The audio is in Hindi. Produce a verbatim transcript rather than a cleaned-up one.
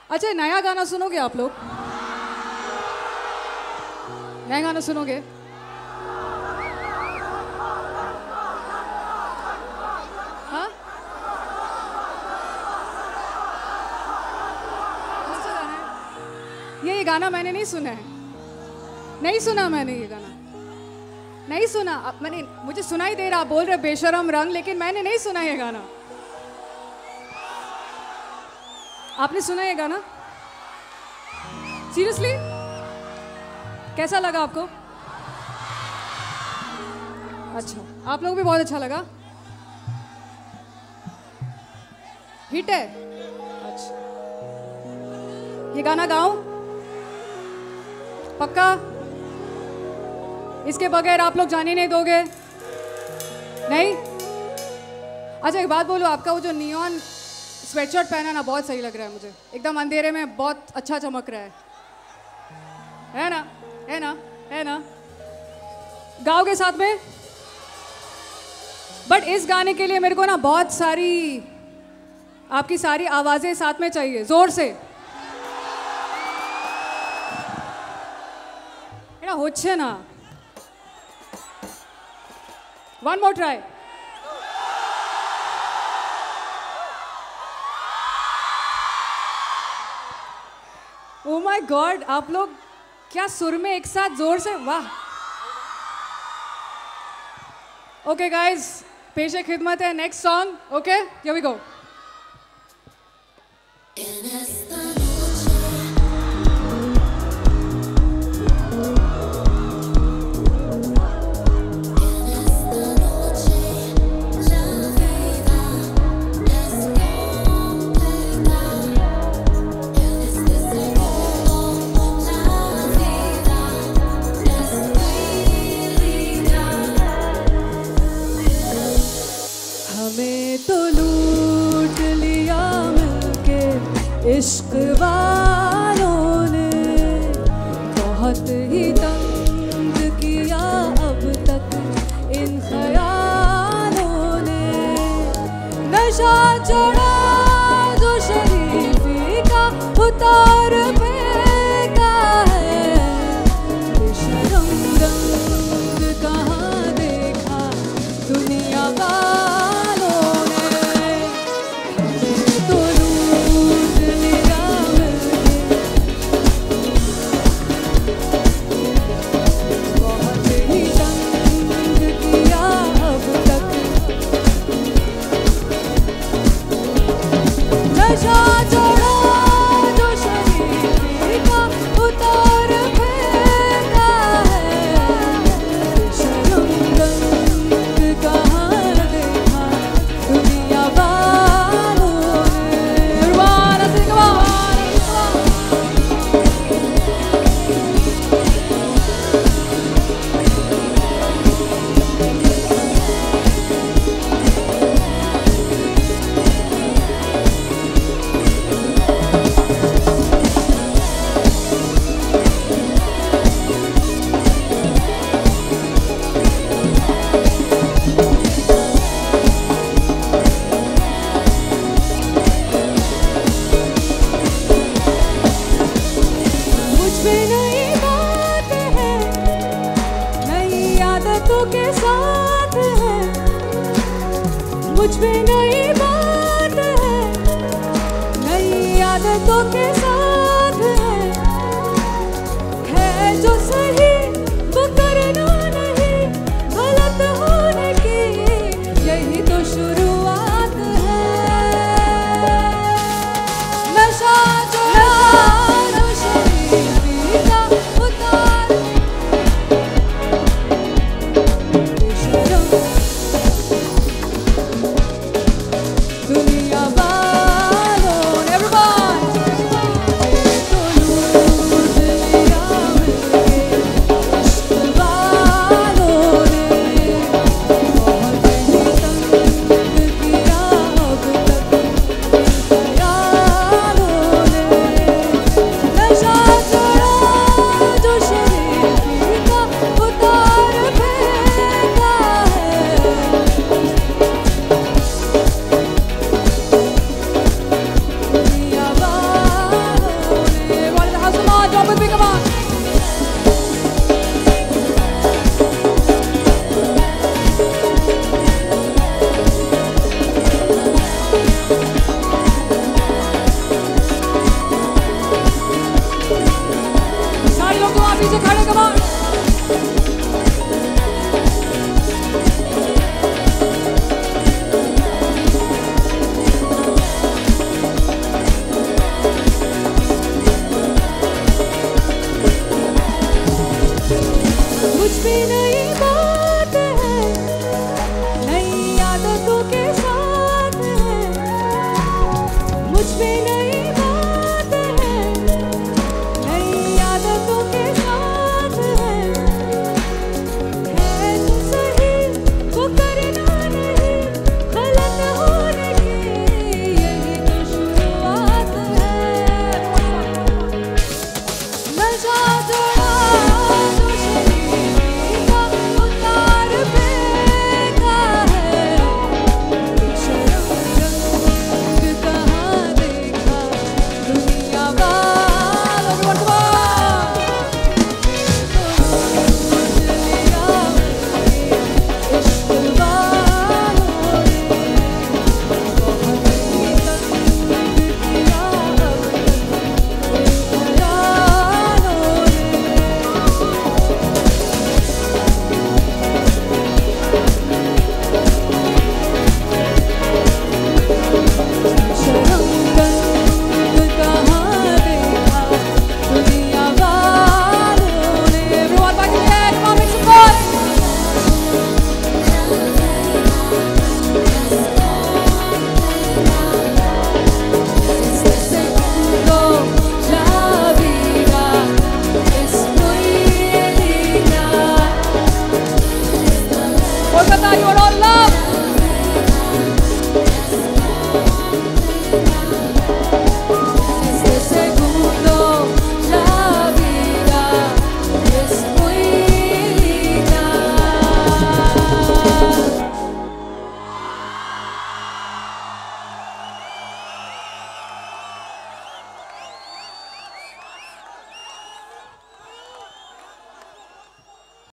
अच्छा नया गाना सुनोगे आप लोग? नया गाना सुनोगे? हाँ? ये ये गाना मैंने नहीं सुना है, नहीं सुना मैंने ये गाना, नहीं सुना। अब मैंने, मुझे सुनाई दे रहा, आप बोल रहे बेशरम रंग, लेकिन मैंने नहीं सुना ये गाना। आपने सुना ये गाना? सीरियसली? कैसा लगा आपको? अच्छा, आप लोगों को भी बहुत अच्छा लगा? हिट है? अच्छा, ये गाना गाऊं? पक्का? इसके बगैर आप लोग जाने नहीं दोगे? नहीं? अच्छा एक बात बोलो, आपका वो जो नियॉन स्वेटशर्ट पहना ना, बहुत सही लग रहा है मुझे, एकदम अंधेरे में बहुत अच्छा चमक रहा है, है ना? है ना? है ना? गाओगे साथ में? बट इस गाने के लिए मेरे को ना बहुत सारी, आपकी सारी आवाजें साथ में चाहिए, जोर से। है ना? होच्छे ना? One more try. Oh my god, आप लोग क्या सुर में एक साथ जोर से, वाह। ओके गाइज, पेशे खिदमत है, next song. Okay, here we go. इश्क वालों ने बहुत ही तंग किया अब तक इन ख्यालों ने, नशा चढ़ा जो शरीफी का उतार फेंका है, बेशरम रंग कहाँ देखा दुनिया वालों ने, तो नशा चढ़ा जो शरीर नीचे खड़े, कम ऑन। कुछ भी नहीं